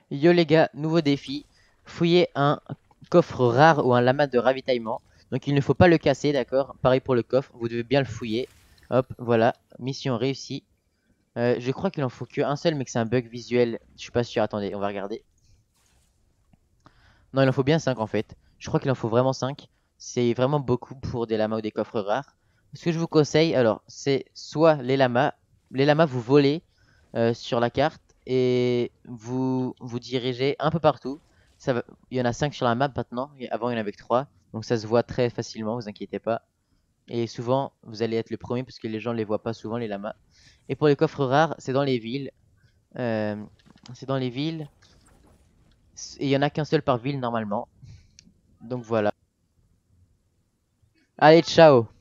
Yo les gars, nouveau défi. Fouiller un coffre rare ou un lama de ravitaillement. Donc il ne faut pas le casser, d'accord? Pareil pour le coffre, vous devez bien le fouiller. Hop, voilà, mission réussie. Je crois qu'il en faut qu'un seul, mais que c'est un bug visuel. Je suis pas sûr, attendez, on va regarder. Non, il en faut bien 5 en fait. Je crois qu'il en faut vraiment 5. C'est vraiment beaucoup pour des lamas ou des coffres rares. Ce que je vous conseille, alors, c'est soit les lamas. Les lamas, vous volez sur la carte et vous vous dirigez un peu partout. Il y en a 5 sur la map maintenant. Avant, il y en avait que 3. Donc ça se voit très facilement, vous inquiétez pas. Et souvent, vous allez être le premier parce que les gens ne les voient pas souvent, les lamas. Et pour les coffres rares, c'est dans les villes. Euh, c'est dans les villes. Et il n'y en a qu'un seul par ville normalement. Donc voilà. Allez, ciao!